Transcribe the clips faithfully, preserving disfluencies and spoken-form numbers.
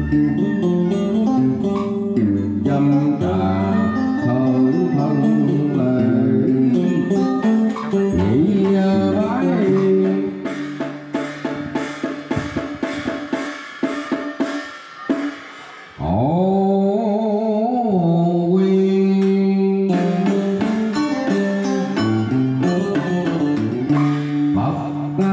dâm trà thở thân lệ nghĩ bái hộ quyên Phật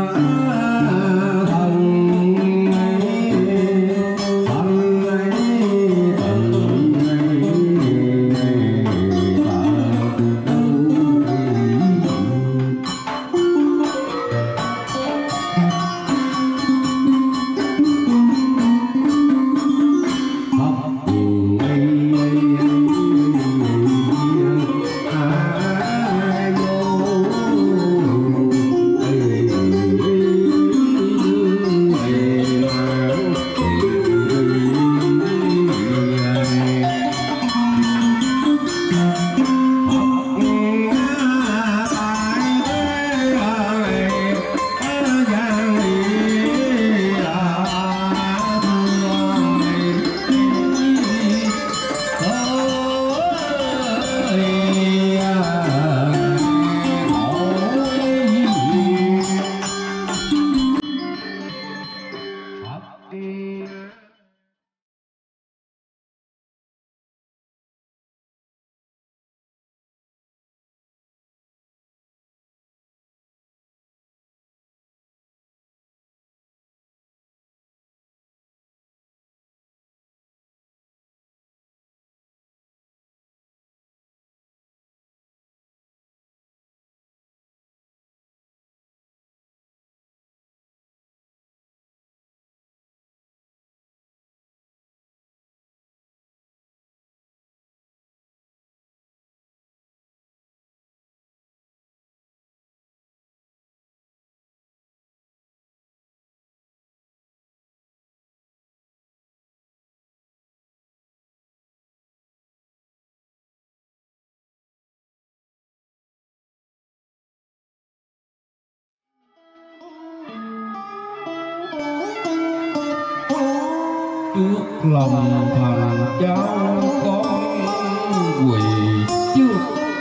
trước lòng thành cháu con quỳ trước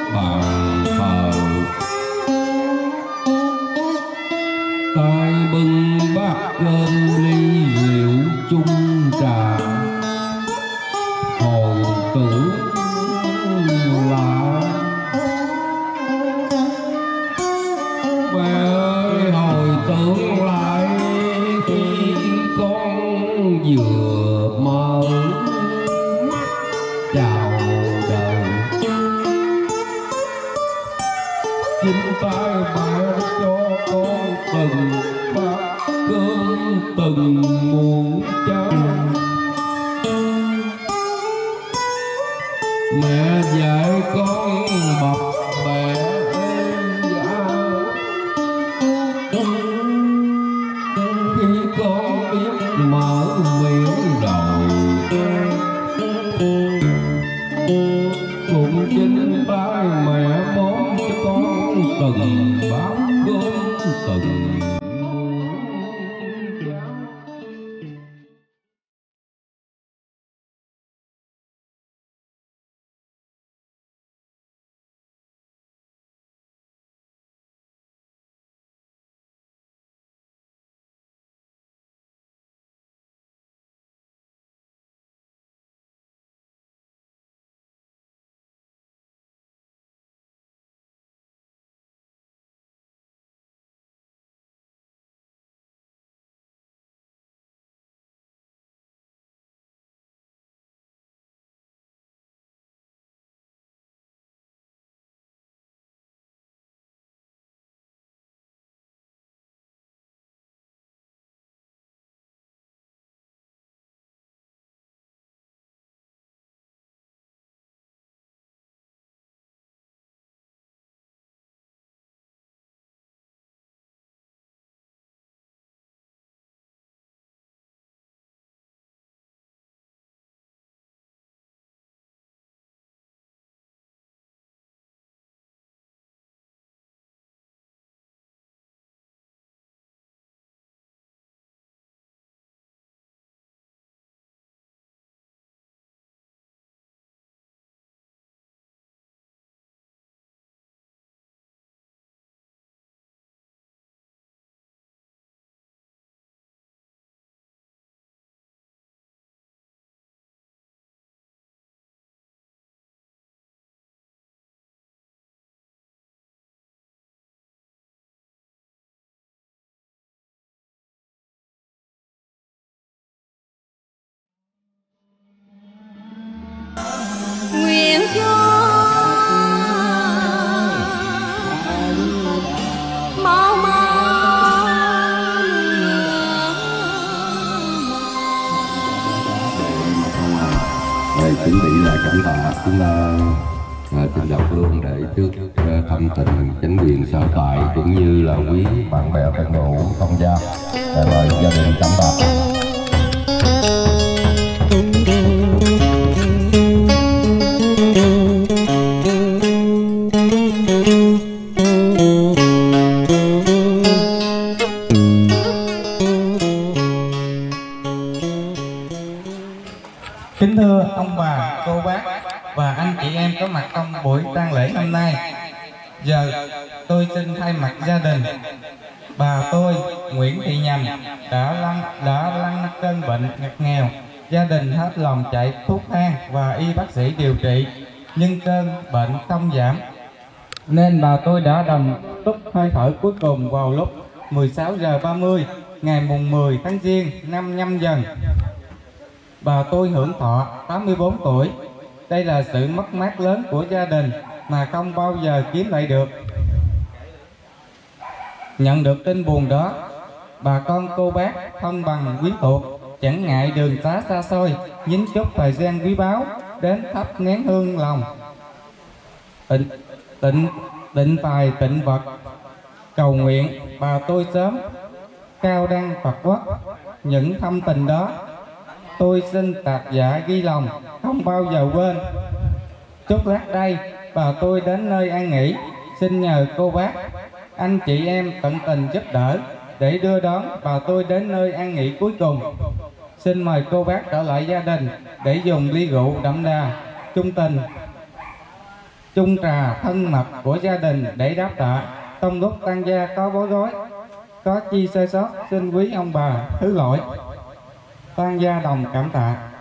bàn thờ, tay bưng bát cơm ly rượu chung trà, hồn tưởng lạ mẹ ơi, hồi tưởng lại khi con vừa mơ mắt chào đời, chính tay mẹ cho con từng bát cơm từng muỗng cháo, mẹ dạy con bập bẹ khi con biết mở miệng rồi, cũng chính tay mẹ món cho con từng bát cơm từng Rồi chuẩn bị lại cảm tạ chúng ta à, xin đọc luôn để trước uh, thăm tình chính quyền sở tại cũng như là quý bạn bè thân hữu thông gia. Mời gia đình cảm tạ. Kính thưa ông bà, cô bác và anh chị em có mặt trong buổi tang lễ hôm nay. Giờ tôi xin thay mặt gia đình bà tôi Nguyễn Thị Nhầm đã lăn đã lăn cơn bệnh ngặt nghèo. Gia đình hết lòng chạy thuốc thang và y bác sĩ điều trị, nhưng cơn bệnh không giảm, nên bà tôi đã đồng túc hơi thở cuối cùng vào lúc mười sáu giờ ba mươi ngày mùng mười tháng Giêng năm Nhâm Dần. Bà tôi hưởng thọ tám mươi bốn tuổi. Đây là sự mất mát lớn của gia đình mà không bao giờ kiếm lại được. Nhận được tin buồn đó, bà con cô bác thân bằng quý thuộc chẳng ngại đường xá xa xôi, nhín chút thời gian quý báu đến thắp nén hương lòng, tịnh tịnh tịnh tài tịnh vật, cầu nguyện bà tôi sớm cao đăng Phật quốc. Những thâm tình đó tôi xin tạc dạ ghi lòng, không bao giờ quên. Chút lát đây bà tôi đến nơi an nghỉ, xin nhờ cô bác, anh chị em tận tình giúp đỡ để đưa đón bà tôi đến nơi an nghỉ cuối cùng. Xin mời cô bác trở lại gia đình để dùng ly rượu đậm đà chung tình, chung trà thân mật của gia đình để đáp tạ. Trong lúc tang gia có bối rối, có chi sai sót, xin quý ông bà thứ lỗi. Tang gia đồng cảm tạ.